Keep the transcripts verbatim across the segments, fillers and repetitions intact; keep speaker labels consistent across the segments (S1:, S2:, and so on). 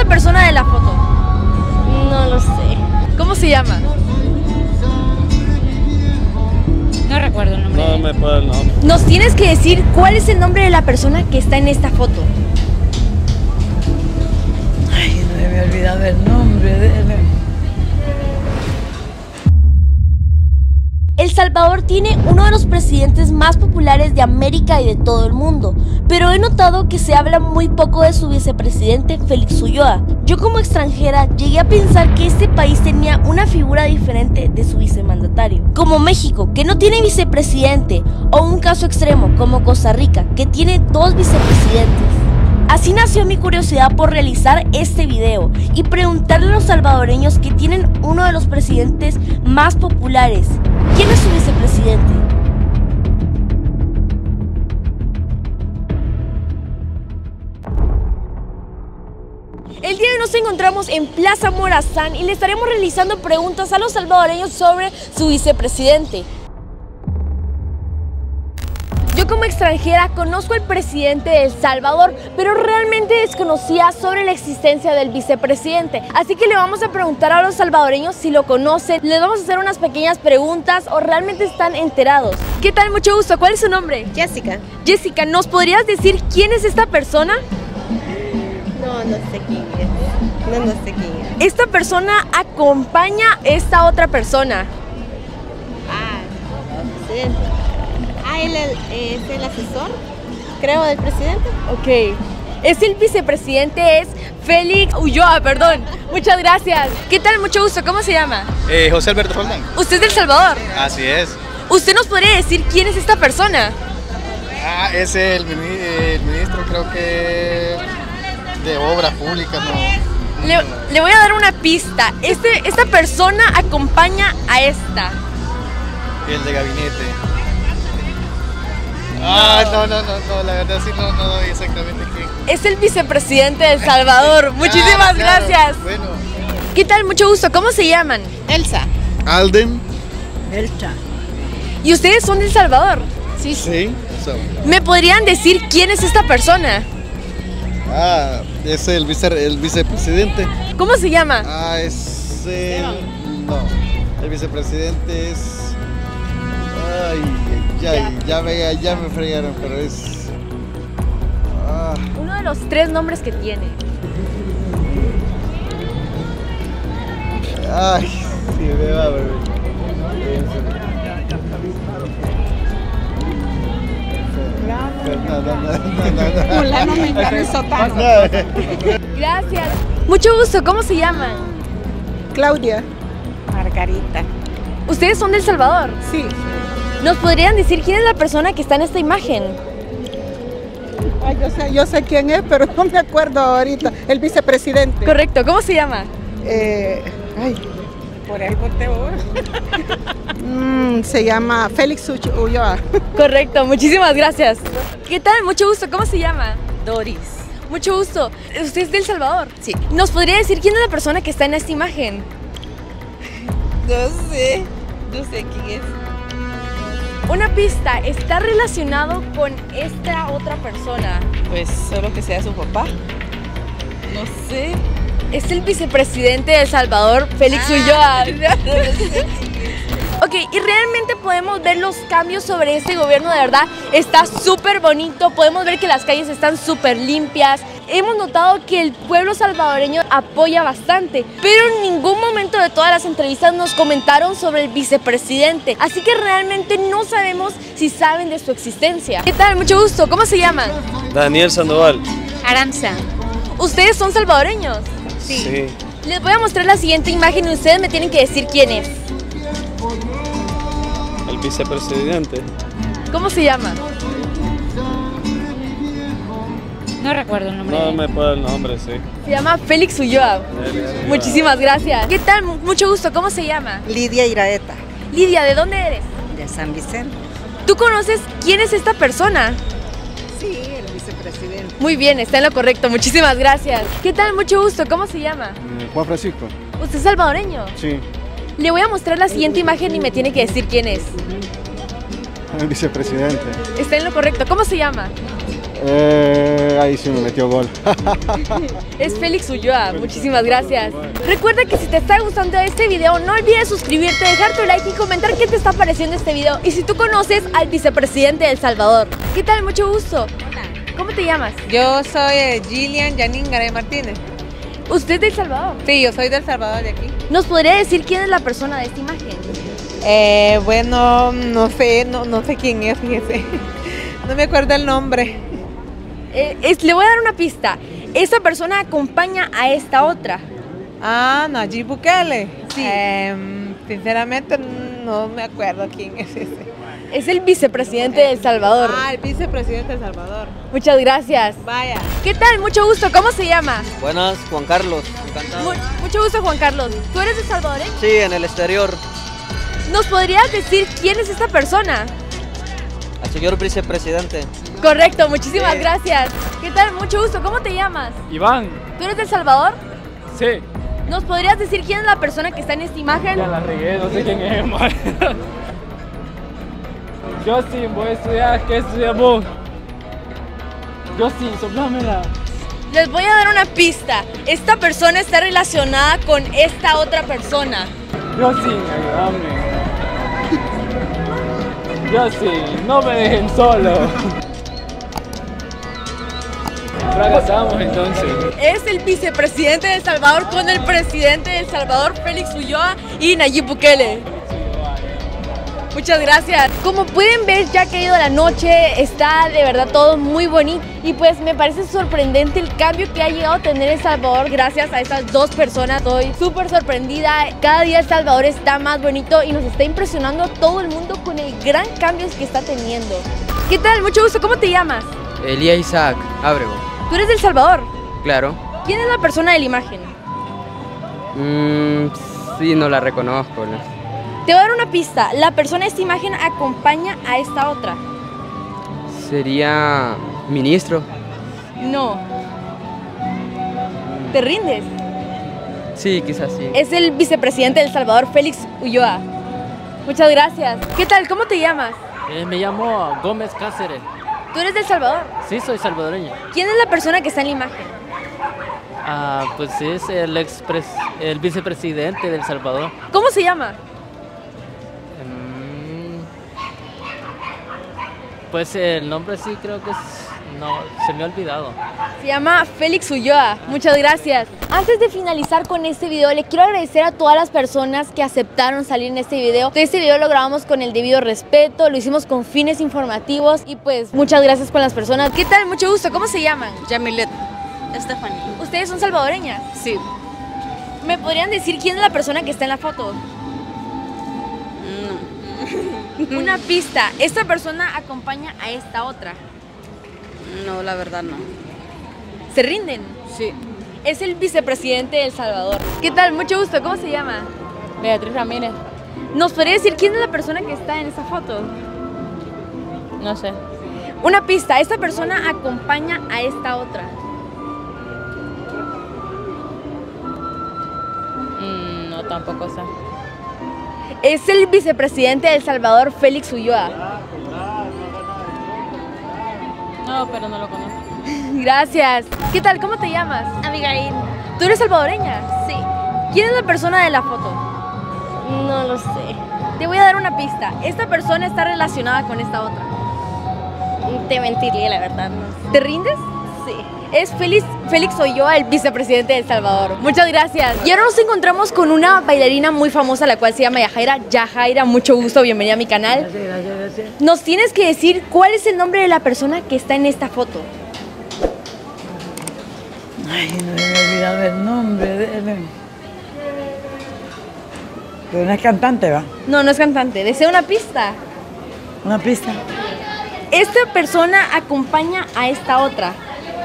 S1: la persona de la foto?
S2: No lo sé.
S1: ¿Cómo se llama?
S2: No recuerdo el nombre.
S3: No me puedo el nombre.
S1: Nos tienes que decir cuál es el nombre de la persona que está en esta foto.
S4: Ay, no me he olvidado el nombre de él.
S1: El Salvador tiene uno de los presidentes más populares de América y de todo el mundo, pero he notado que se habla muy poco de su vicepresidente Félix Ulloa. Yo como extranjera llegué a pensar que este país tenía una figura diferente de su vicemandatario, como México, que no tiene vicepresidente, o un caso extremo como Costa Rica, que tiene dos vicepresidentes. Así nació mi curiosidad por realizar este video y preguntarle a los salvadoreños que tienen uno de los presidentes más populares, ¿quién es su vicepresidente? El día de hoy nos encontramos en Plaza Morazán y le estaremos realizando preguntas a los salvadoreños sobre su vicepresidente. Yo como extranjera conozco al presidente de El Salvador, pero realmente desconocía sobre la existencia del vicepresidente. Así que le vamos a preguntar a los salvadoreños si lo conocen, les vamos a hacer unas pequeñas preguntas o realmente están enterados. ¿Qué tal? Mucho gusto. ¿Cuál es su nombre?
S2: Jessica.
S1: Jessica, ¿nos podrías decir quién es esta persona?
S2: No, no sé quién es. No, no sé quién es.
S1: Esta persona acompaña a esta otra persona.
S2: Ah, presidente. Ah, él es el asesor, creo, del presidente.
S1: Ok. Es el vicepresidente, es Félix Ulloa, perdón. Muchas gracias. ¿Qué tal? Mucho gusto. ¿Cómo se llama?
S5: Eh, José Alberto Roldán.
S1: ¿Usted es de El Salvador?
S5: Así es.
S1: ¿Usted nos podría decir quién es esta persona?
S5: Ah, es el, mini- el ministro, creo que de obras públicas, ¿no?
S1: Le, le voy a dar una pista. Este, esta persona acompaña a esta.
S5: El de gabinete. Ah, no, no, no, no, la verdad sí no, no doy exactamente quién.
S1: Es el vicepresidente de El Salvador. Muchísimas
S5: Claro, claro.
S1: gracias.
S5: Bueno.
S1: ¿Qué tal? Mucho gusto. ¿Cómo se llaman?
S2: Elsa.
S5: Alden.
S4: Elcha.
S1: ¿Y ustedes son de El Salvador?
S5: Sí. Sí. So.
S1: ¿Me podrían decir quién es esta persona?
S5: Ah, es el, vice, el vicepresidente.
S1: ¿Cómo se llama?
S5: Ah, es el... No, el vicepresidente es... Ay, ya, ya, me, ya me fregaron, pero es... Ah,
S1: Uno de los tres nombres que tiene.
S5: ay, sí, me va, bebé. No, no, no, no, no, no.
S2: Fulano me encabezó tanto.
S1: Gracias. Mucho gusto. ¿Cómo se llaman?
S4: Claudia.
S2: Margarita.
S1: ¿Ustedes son de El Salvador?
S4: Sí.
S1: ¿Nos podrían decir quién es la persona que está en esta imagen?
S4: Ay, yo sé, yo sé quién es, pero no me acuerdo ahorita. El vicepresidente.
S1: Correcto. ¿Cómo se llama?
S4: Eh, ay,
S2: Por algo te voy.
S4: mm, se llama Félix Ulloa.
S1: Correcto. Muchísimas gracias. ¿Qué tal? Mucho gusto. ¿Cómo se llama?
S2: Doris.
S1: Mucho gusto. ¿Usted es de El Salvador?
S2: Sí.
S1: ¿Nos podría decir quién es la persona que está en esta imagen?
S2: No sé. No sé quién es.
S1: Una pista. ¿Está relacionado con esta otra persona?
S2: Pues solo que sea su papá. No sé.
S1: Es el vicepresidente de El Salvador, Félix Ulloa. Ok, y realmente podemos ver los cambios sobre este gobierno, de verdad, está súper bonito, podemos ver que las calles están súper limpias, hemos notado que el pueblo salvadoreño apoya bastante, pero en ningún momento de todas las entrevistas nos comentaron sobre el vicepresidente, así que realmente no sabemos si saben de su existencia. ¿Qué tal? Mucho gusto, ¿cómo se llaman?
S3: Daniel Sandoval.
S2: Aranza.
S1: ¿Ustedes son salvadoreños?
S3: Sí.
S1: Les voy a mostrar la siguiente imagen y ustedes me tienen que decir quién es.
S3: El vicepresidente.
S1: ¿Cómo se llama?
S2: No recuerdo el nombre.
S3: No me puedo el nombre, sí.
S1: Se llama Félix Ulloa.
S3: Félix Ulloa.
S1: Muchísimas gracias. ¿Qué tal? Mucho gusto. ¿Cómo se llama?
S4: Lidia Iraeta.
S1: Lidia, ¿de dónde eres?
S4: De San Vicente.
S1: ¿Tú conoces quién es esta persona?
S4: Sí, el vicepresidente.
S1: Muy bien, está en lo correcto. Muchísimas gracias. ¿Qué tal? Mucho gusto. ¿Cómo se llama?
S5: Juan Francisco.
S1: ¿Usted es salvadoreño?
S5: Sí,
S1: Le voy a mostrar la siguiente imagen y me tiene que decir quién es.
S5: el vicepresidente.
S1: Está en lo correcto. ¿Cómo se llama?
S5: Eh, ahí sí me metió gol.
S1: Es Félix Ulloa, muchísimas gracias. Recuerda que si te está gustando este video, no olvides suscribirte, dejar tu like y comentar qué te está pareciendo este video. Y si tú conoces al vicepresidente de El Salvador. ¿Qué tal? Mucho gusto.
S2: Hola.
S1: ¿Cómo te llamas?
S2: Yo soy eh, Gillian Janine Garay Martínez.
S1: ¿Usted es de El Salvador?
S2: Sí, yo soy del Salvador de aquí.
S1: ¿Nos podría decir quién es la persona de esta imagen?
S2: Eh, bueno, no sé, no, no sé quién es, fíjese. No me acuerdo el nombre.
S1: Eh, es- le voy a dar una pista. Esta persona acompaña a esta otra.
S2: Ah, Nayib Bukele.
S1: Sí.
S2: Em, sinceramente no me acuerdo quién es ese.
S1: Es el vicepresidente de El Salvador.
S2: Ah, el vicepresidente de El Salvador.
S1: Muchas gracias.
S2: Vaya.
S1: ¿Qué tal? Mucho gusto. ¿Cómo se llama?
S6: Buenas, Juan Carlos, encantado.
S1: Mu- mucho gusto, Juan Carlos. ¿Tú eres de salvadoreño?
S6: Sí, en el exterior,
S1: ¿Nos podrías decir quién es esta persona?
S6: al señor vicepresidente.
S1: Correcto, muchísimas
S6: Sí.
S1: gracias. ¿Qué tal? Mucho gusto. ¿Cómo te llamas?
S3: Iván,
S1: ¿Tú eres de El Salvador?
S3: sí,
S1: ¿Nos podrías decir quién es la persona que está en esta imagen?
S3: ya la regué, no sé quién es, man. Yo sí, voy a estudiar, ¿qué estudias vos? Yo sí, soplámela.
S1: Les voy a dar una pista. Esta persona está relacionada con esta otra persona.
S3: Yo sí, ayúdame. Yo sí, no me dejen solo. Fracasamos entonces.
S1: Es el vicepresidente de El Salvador con el presidente de El Salvador, Félix Ulloa y Nayib Bukele. Muchas gracias. Como pueden ver, ya ha caído la noche, está de verdad todo muy bonito y pues me parece sorprendente el cambio que ha llegado a tener El Salvador gracias a estas dos personas. Estoy súper sorprendida. Cada día El Salvador está más bonito y nos está impresionando a todo el mundo con el gran cambio que está teniendo. ¿Qué tal? Mucho gusto. ¿Cómo te llamas?
S7: Elías Isaac Ábrego,
S1: ¿Tú eres de El Salvador?
S7: claro.
S1: ¿Quién es la persona de la imagen?
S7: Mm, sí, no la reconozco. ¿no?
S1: Te voy a dar una pista. La persona de esta imagen acompaña a esta otra.
S7: Sería ministro.
S1: No. ¿Te rindes?
S7: Sí, quizás sí.
S1: Es el vicepresidente de El Salvador, Félix Ulloa. Muchas gracias. ¿Qué tal? ¿Cómo te llamas?
S8: Eh, me llamo Gómez Cáceres.
S1: ¿Tú eres de El Salvador?
S8: Sí, soy salvadoreño.
S1: ¿Quién es la persona que está en la imagen?
S8: Ah, pues es el expres, el vicepresidente de El Salvador.
S1: ¿Cómo se llama?
S8: Mm, pues el nombre sí creo que es, no, se me ha olvidado.
S1: Se llama Félix Ulloa. Muchas gracias. Antes de finalizar con este video, le quiero agradecer a todas las personas que aceptaron salir en este video. Todo este video lo grabamos con el debido respeto, lo hicimos con fines informativos y pues muchas gracias con las personas. ¿Qué tal? Mucho gusto. ¿Cómo se llaman?
S9: Yamilet Estefanía.
S1: ¿Ustedes son salvadoreñas?
S9: Sí.
S1: ¿Me podrían decir quién es la persona que está en la foto?
S9: No.
S1: Una pista. Esta persona acompaña a esta otra.
S9: No, la verdad no.
S1: ¿Se rinden?
S9: Sí.
S1: Es el vicepresidente de El Salvador. ¿Qué tal? Mucho gusto. ¿Cómo se llama?
S9: Beatriz Ramírez.
S1: ¿Nos podría decir quién es la persona que está en esa foto?
S9: No sé.
S1: Una pista. Esta persona acompaña a esta otra.
S9: Mm, no, tampoco sé.
S1: Es el vicepresidente de El Salvador, Félix Ulloa.
S9: No, pero no lo conozco.
S1: Gracias. ¿Qué tal? ¿Cómo te llamas?
S10: Abigail.
S1: ¿Tú eres salvadoreña?
S10: Sí.
S1: ¿Quién es la persona de la foto?
S10: No lo sé.
S1: Te voy a dar una pista. Esta persona está relacionada con esta otra.
S10: Te mentiría, la verdad. No sé.
S1: ¿Te rindes?
S10: Sí.
S1: Es Félix, Félix Ulloa, el vicepresidente de El Salvador. Muchas gracias. Y ahora nos encontramos con una bailarina muy famosa, la cual se llama Yajaira. Yajaira, mucho gusto, bienvenida a mi canal.
S11: Gracias, gracias, gracias.
S1: Nos tienes que decir cuál es el nombre de la persona que está en esta foto.
S11: Ay, no me he olvidado el nombre de él. Pero no es cantante, ¿va?
S1: No, no es cantante. Desea una pista.
S11: Una pista.
S1: Esta persona acompaña a esta otra.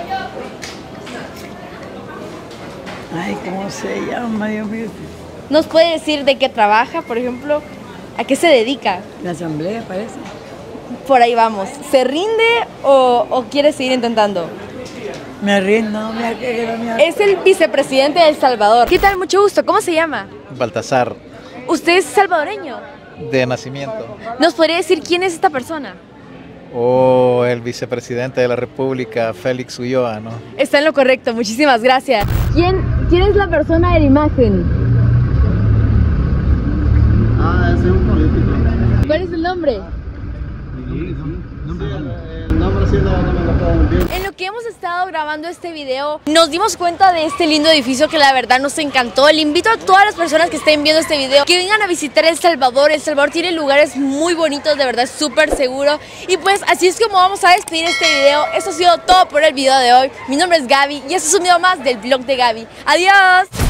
S11: Ay, ¿cómo se llama, Dios mío?
S1: ¿Nos puede decir de qué trabaja, por ejemplo? ¿A qué se dedica?
S11: La asamblea, parece.
S1: Por ahí vamos. ¿Se rinde o, o quiere seguir intentando?
S11: Me rindo, me arreglo, me arreglo.
S1: Es el vicepresidente de El Salvador. ¿Qué tal? Mucho gusto. ¿Cómo se llama?
S5: Baltasar,
S1: ¿Usted es salvadoreño?
S5: de nacimiento.
S1: ¿Nos podría decir quién es esta persona?
S12: O el vicepresidente de la República, Félix Ulloa, ¿no?
S13: Está en lo correcto, muchísimas gracias. ¿Quién, quién es la persona de la imagen?
S5: Ah, ese es un político.
S13: ¿Cuál es el nombre?
S5: El nombre sí no, no me lo puedo decir.
S13: En lo que hemos estado grabando este video, nos dimos cuenta de este lindo edificio que la verdad nos encantó. Le invito a todas las personas que estén viendo este video que vengan a visitar El Salvador. El Salvador tiene lugares muy bonitos, de verdad es súper seguro. Y pues así es como vamos a despedir este video. Eso ha sido todo por el video de hoy. Mi nombre es Gaby y este es un video más del blog de Gaby. ¡Adiós!